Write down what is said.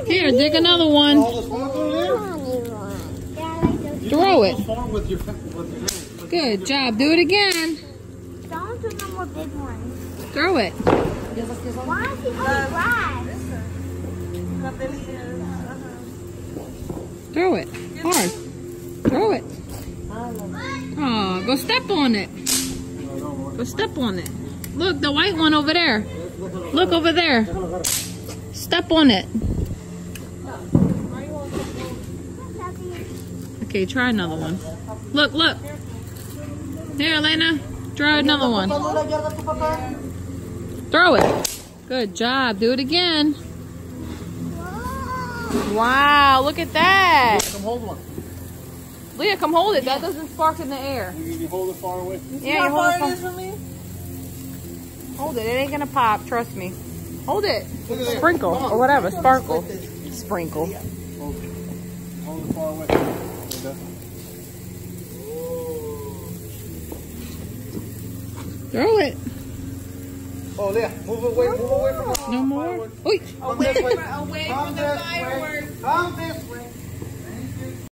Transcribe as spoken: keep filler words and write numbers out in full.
Here, dig another one. Throw it. Good job. Do it again. Don't do no more big ones. Throw it. Why is he on grass? Throw it. Hard. Throw it. Oh, go step on it. Go step on it. Look, the white one over there. Look over there. Step on it. Okay, try another one. Look, look. Here, Elena. Try another one. Throw it. Good job. Do it again. Wow, look at that. Come hold one. Leah, come hold it. That doesn't spark in the air. You, you hold it far away. Yeah, you hold it far. From me? Hold it. It ain't gonna pop. Trust me. Hold it. Sprinkle or whatever. Sparkle. Sprinkle. Hold it. Hold it far away. Throw it. Oh, Leah, move away, move away from the No more. fireworks. Oi. Come this way. Away Come from the this fireworks. way. Come this way.